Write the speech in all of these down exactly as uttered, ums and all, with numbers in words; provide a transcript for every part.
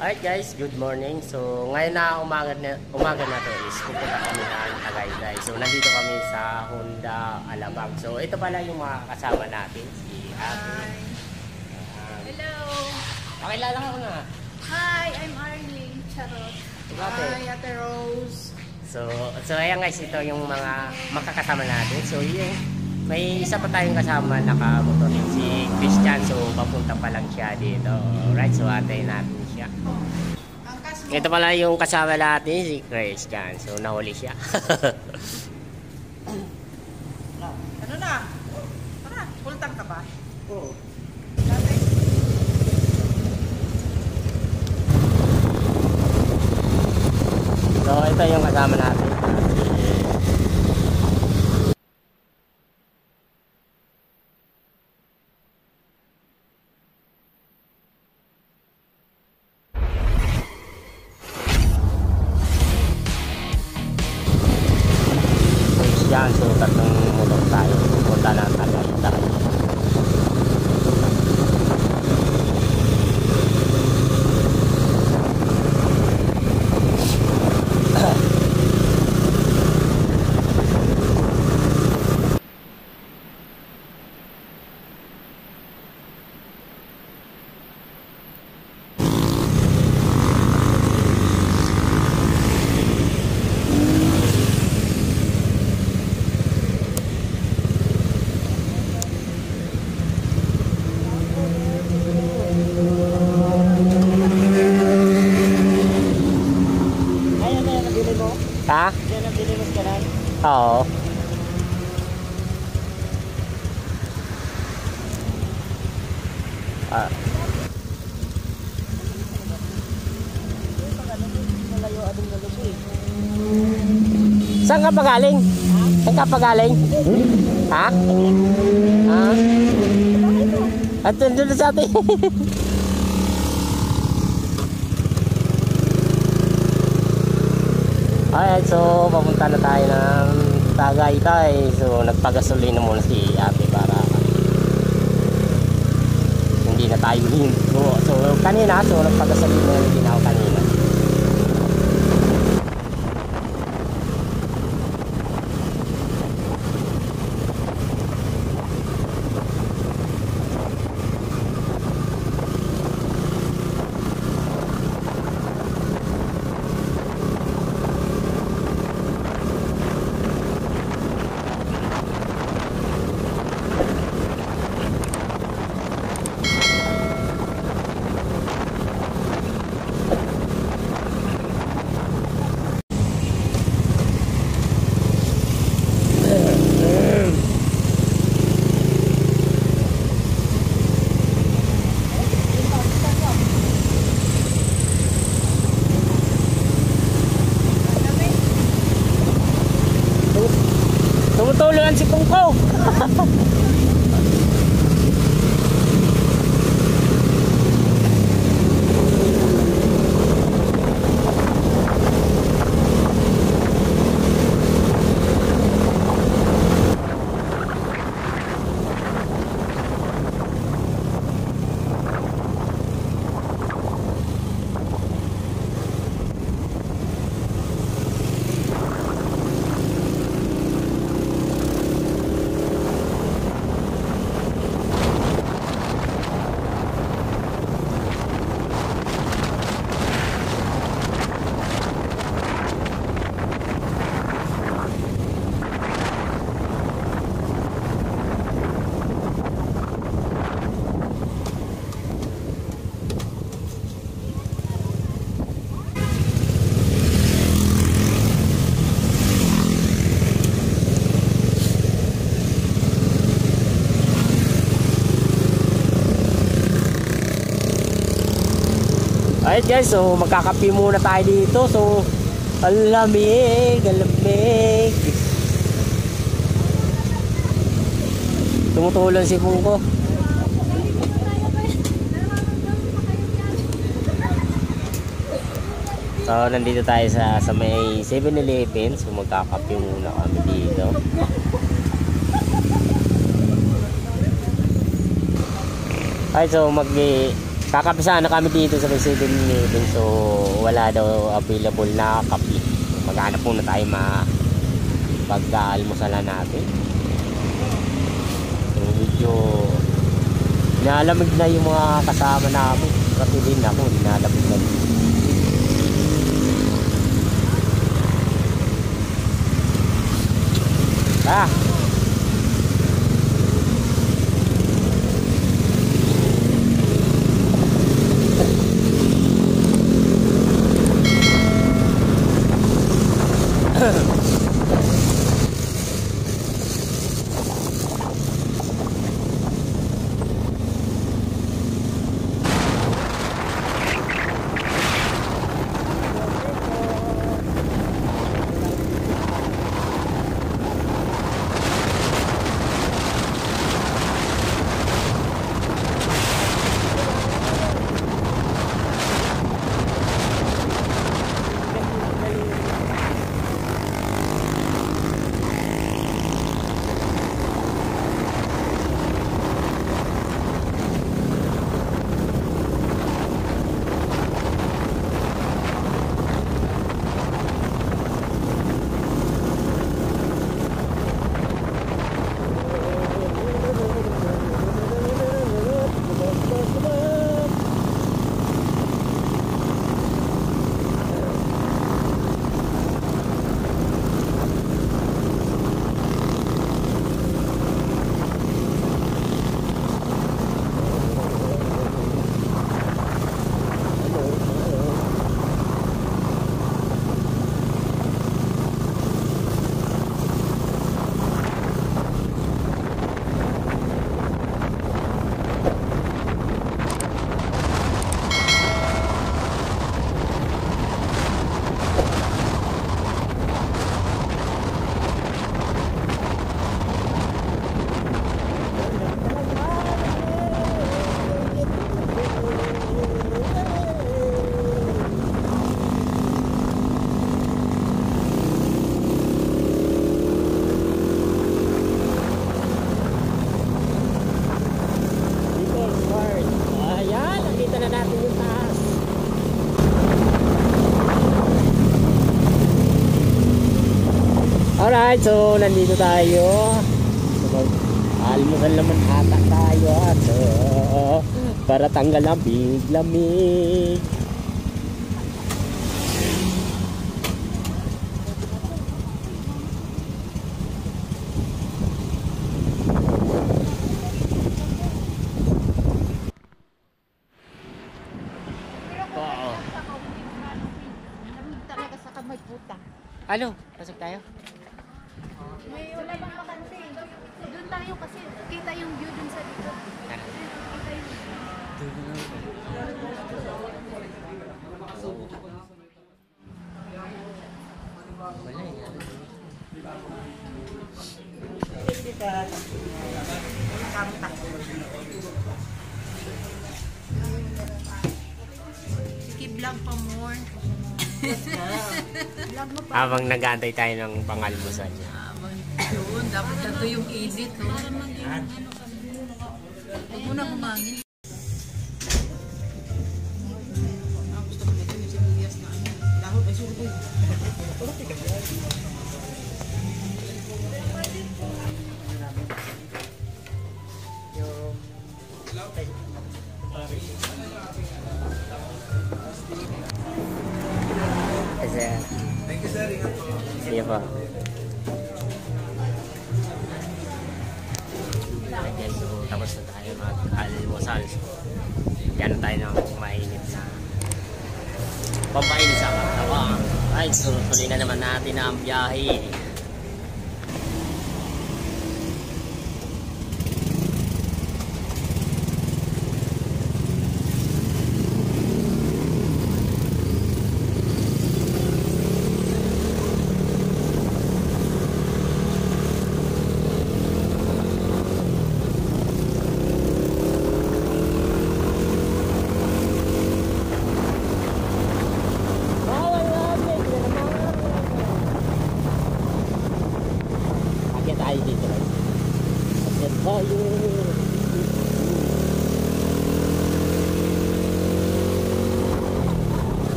Alright guys, good morning. So ngayon na umaga na, umaga na to is pupunta kami ng Tagaytay. So nandito kami sa Honda Alabang. So ito pala yung mga kasama natin. Si Ate. Um, Hello! Pakilala ka na. Hi, I'm Arlene Charot. Ate. Hi, Ate Rose. So, so ayan guys, ito yung mga makakasama natin. So yun, may isa pa tayong kasama nakamotor si Christian. So papunta pa lang siya dito. Alright, so atay natin siya. Ito pala yung kasama natin si Christian. So nahuli siya. Ano na? Tara, full tank ka ba? Oo. So ito yung kasama natin. Yan, so tatlong motor tayo. Punta na Tagaytay. Ha? Yan ang binibos ka lang. Oo. Ah. Saan ka pa galing? Saan ka pa galing? Ha? Ha? At doon sa atin. Alright, so papunta na tayo ng Tagaytay. So nagpagasolina muna si ate para hindi na tayo hinto. So kanina, so nagpagasolina na din ako kanina. Tumutulungan si Kungko. Alright guys, so magkakape muna tayo dito. So alamig, alamig. Tumutulong si Kungko. So nandito tayo sa, sa may seven eleven. So magkakape muna kami dito. Alright, so mag Kakapisa na kami dito sa seven eleven, so wala daw available na kape. Maghanap muna tayo ma pag-almusalan natin. So medyo nalamig na yung mga kasama namin. Kasi din ako, nalamig na. Ah! Alright, so nandito tayo. Almusal naman ata tayo at uh, para tanggal ang biglamig. Oo. Talaga sa kamay puta. Ano? Pasok tayo? May wala bang bakante? Doon tayo kasi kita yung view dun sa dito. Kita yung Wala yan. Sige, vlog pa more. Habang nag-aantay tayo ng pangalmusal niya. Yun, dapat ito yung edit. Oh. Huwag mo na humangin. Ah, gusto ko nito yung siniyas na ano. Lahot ay surugoy. Kasi, Thank you, sir. Ingat po. sige po. Ayan, so tapos na tayo mag-almusal. Yan tayo ng mainit na pampain sa katawan. Ay, so tuloy na naman natin ang biyahe.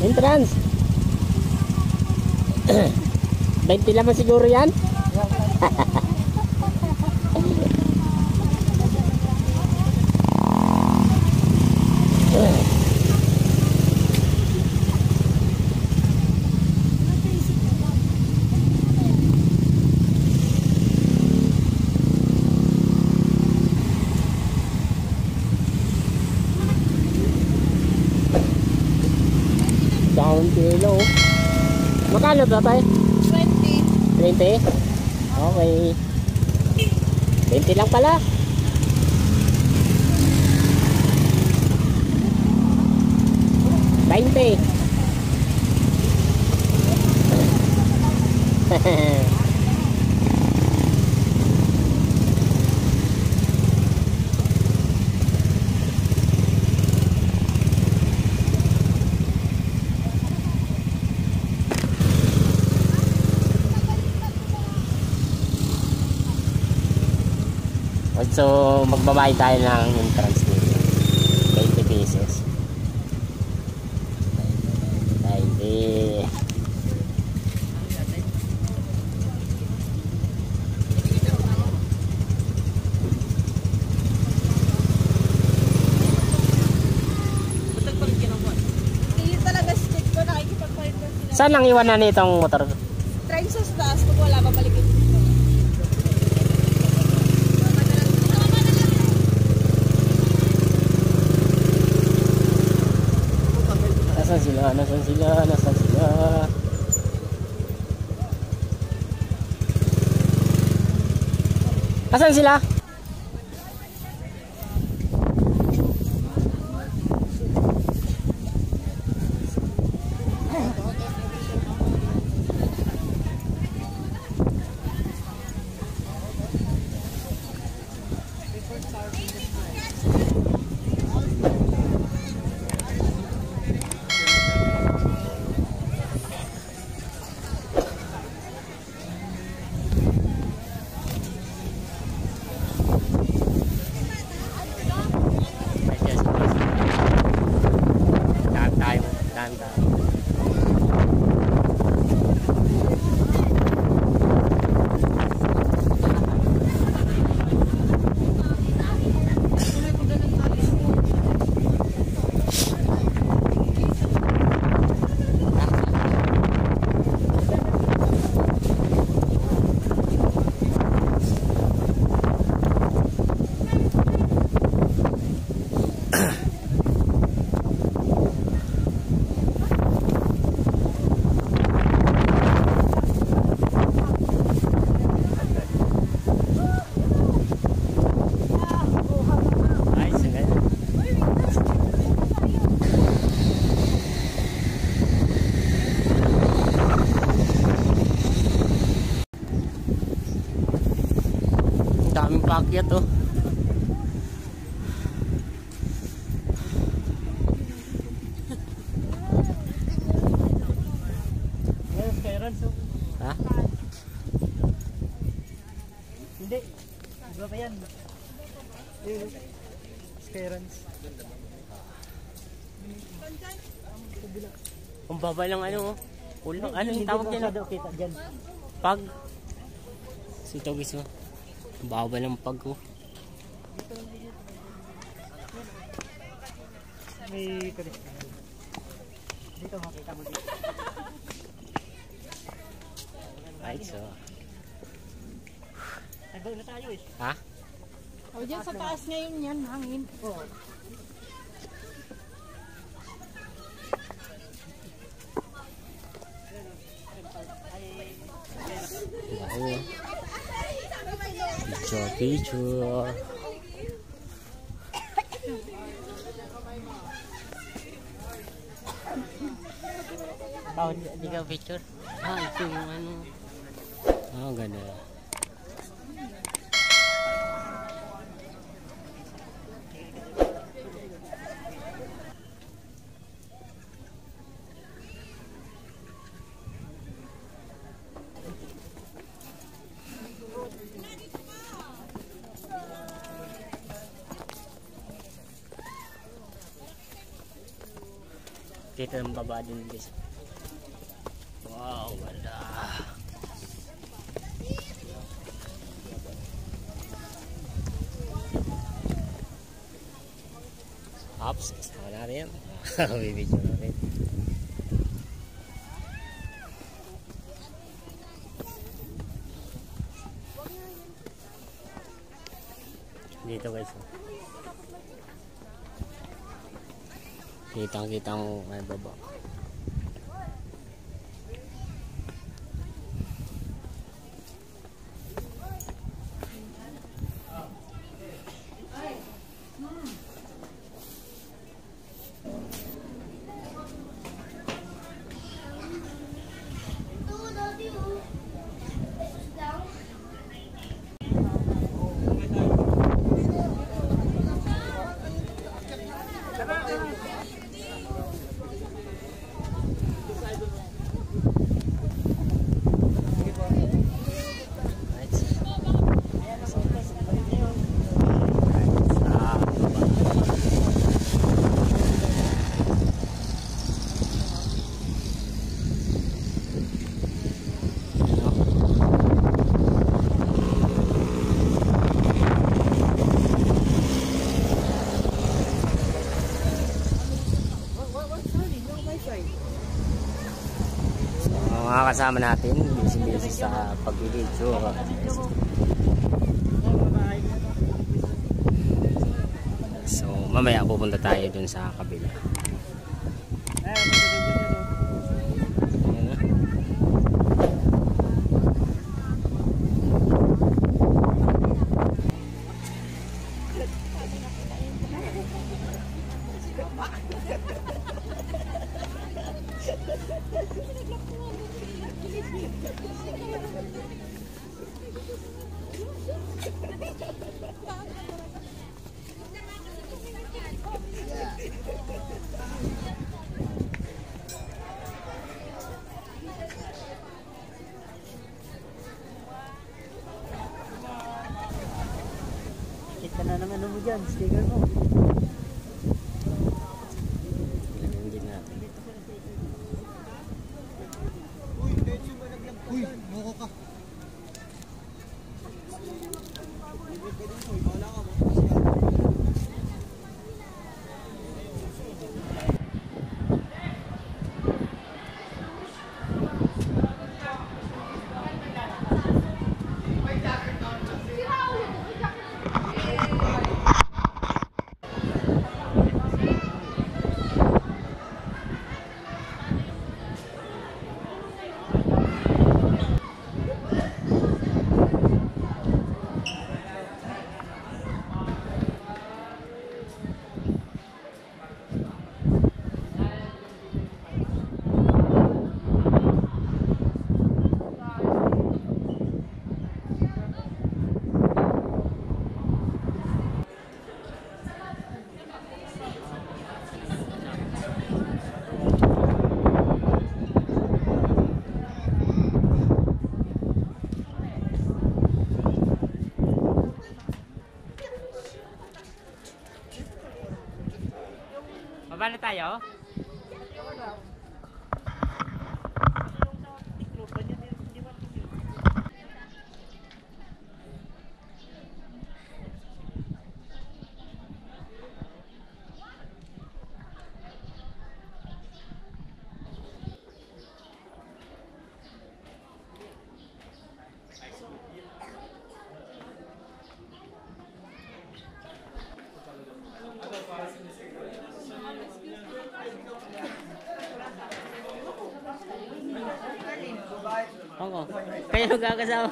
Entrance. twenty naman siguro yan. Down kilo. Magkano ba tayo? twenty. twenty? Okay. twenty lang pala. twenty. So, magbabayad tayo ng entrance dito. twenty pesos. twenty. Hindi talaga stick ko, nakikipag-fight ko sila. Saan ang iwanan nitong motor? Try sa taas, pag wala, babalikin dito. Nasaan sila? Nasaan sila? Nasaan sila? Nasaan sila? Daming paakyat oh. Ha? Hindi. Iba pa yan. Skyruns. Ang baba lang ano oh. Ulo, ano yung tawag Hindi nila? masyado kita dyan. Pag. Sito guys mo. Ang baba lang pag oh. May kulit. Dito makita mo dito. Right, so. Nagbaw na tayo eh. Ha? O, dyan sa taas ngayon yan, hangin. Oo. Wow. Picture, picture. Oh, di ka picture? Ah, ito yung ano. Ah, ganda. Kita ng baba din guys. Wow, wala. Ops, kasama natin yan. Bibidyo natin. Dito guys. Kitang-kita mo may baba. Mga kasama natin, busy-busy sa pag-video. So, mamaya pupunta tayo dun sa kabila. Ayan na. Kita na ng ano mo dyan, sticker mo. Ilagyan din natin. Uy, moko ka. Baba na tayo? Oo. Kayo nagkakasama.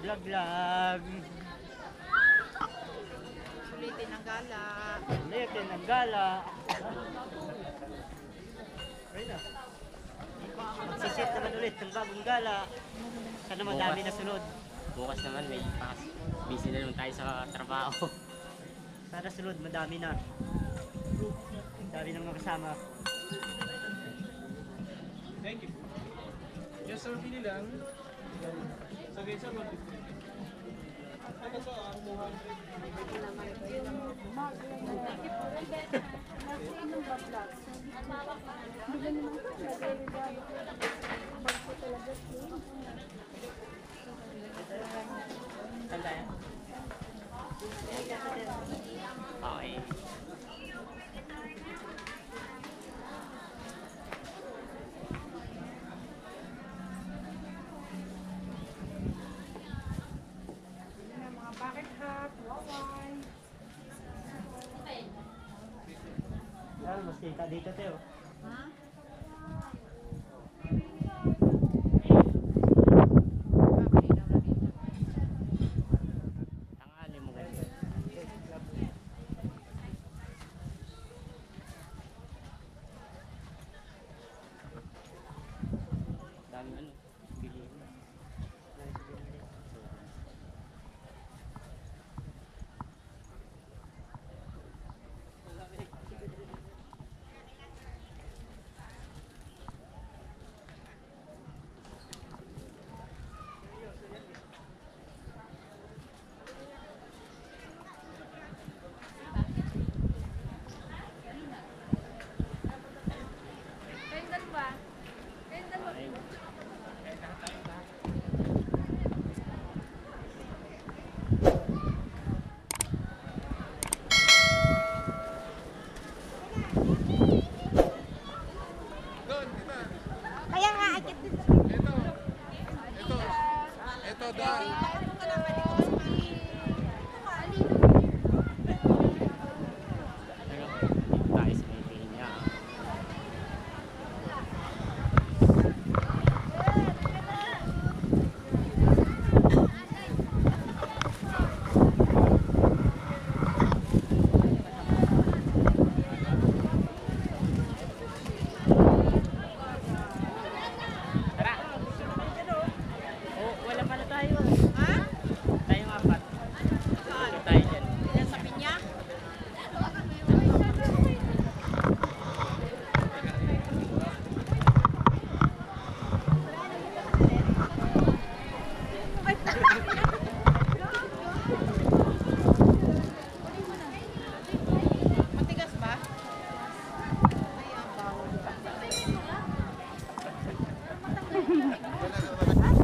Laglag. Sulitin ang gala. Ulitin ang gala. Magsisit naman ulit ng bagong gala. Sana madami na sunod. Bukas naman may pass. Busy na naman tayo sa trabaho. Sana sunod, madami na. Dami ng mga kasama. Thank you. Yes sir, pili lang. Sagay sir, one fifty. Ano to, ang two hundred. Saan tayo? Okay. Mga bucket hat, waway. Yan, mas kita dito, Teo. Ha? Tangali mo ganito. Dami ano, bilihin mo. Kayong dalawa. Kayong dalawa. Ay, Doon, kita. Kaya nga, akit din. Ito. Ito. Ito, doon. dito tayo sa may pinya. Tara! Oh, wala pala tayo. Ha? Tayong apat. Saan? Ito tayo dyan. Yan sa pinya? Matigas ba? Ay, ang bawal.